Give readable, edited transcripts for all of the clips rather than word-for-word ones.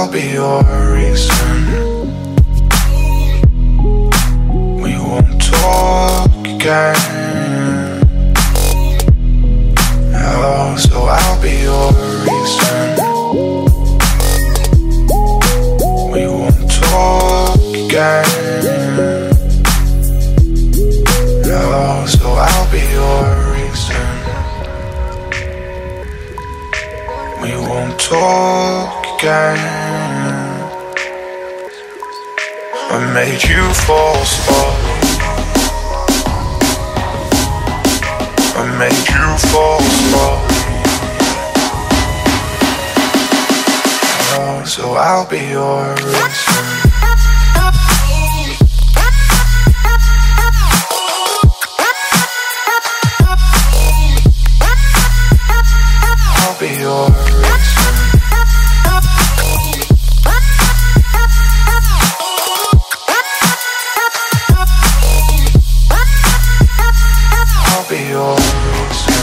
I'll be your reason. We won't talk again. Oh, so I'll be your reason. We won't talk again. Oh, so I'll be your reason. We won't talk again. I made you fall slowly. I made you fall slowly. Oh, so I'll be your reason. I'll be your reason. I'll be your reason.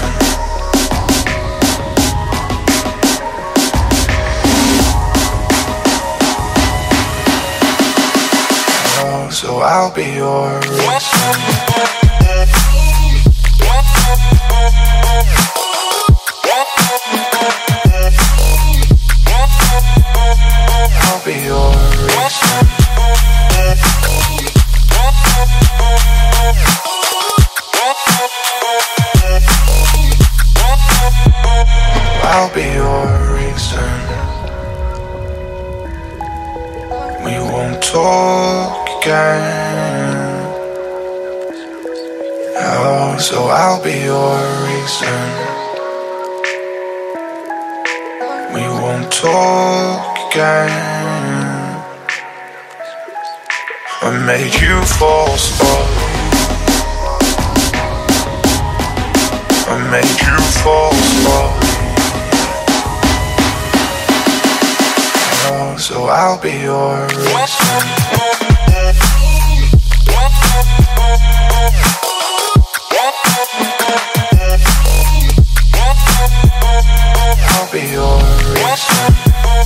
Oh, so I'll be your reason. I'll be your reason. I'll be your reason. We won't talk again. Oh, so I'll be your reason. We won't talk again. I made you fall slowly. I made you fall slowly. Oh, so I'll be your reason. I'll be your reason.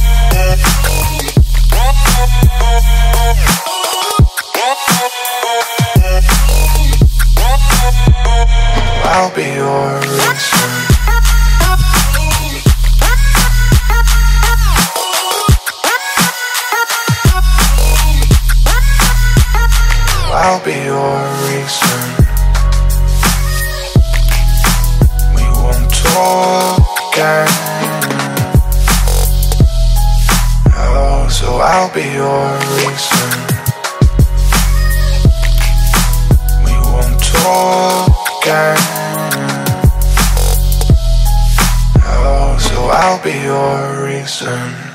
I'll be your reason. I'll be your reason. We won't talk again. Oh, so I'll be your reason. We won't talk again. Oh, so I'll be your reason.